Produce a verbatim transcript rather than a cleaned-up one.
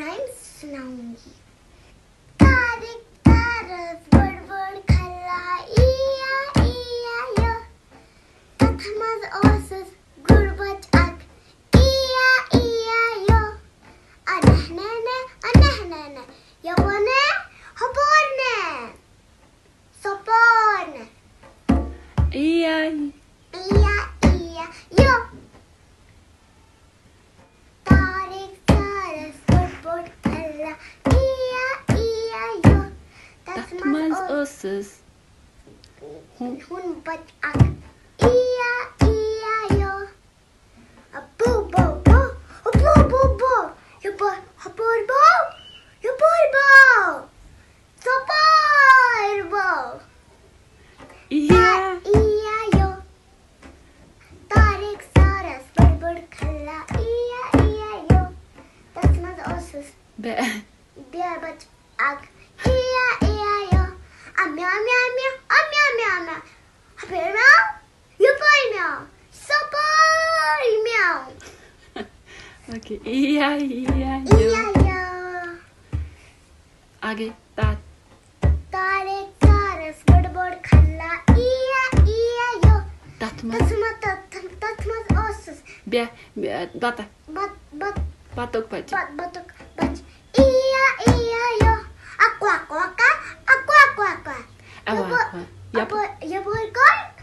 Rhymes सुनाऊंगी। Tariq तारस बड़बड़ खल्ला इया इया यो तथमज ओसस गुरबच अक इया इया यो अनहनने अनहनने यवने हबोरने सपोरने इया इया इया यो तारिक तारस बड़बड़ खल्ला इया इया यो तथमज ओसस hun bat ak iya iya yo a boo boo boo a boo boo boo yo boy a boy boo yo boy boo so boy boo iya iya yo Tariq saras bad khalla iya iya yo that's not osus be be bat ak iya iya yo a meow meow meow a meow meow meow a bear meow you boy meow so boy meow okay iya iya iya yo yo आगे तात Tariq saras bad khalla iya iya yo तथमज that's not that's not osus be be bata but but batuk baca but batuk but iya iya yo aqua aqua aqua aqua aqua Awa, Yo boy aqua. Yep. yo boy girl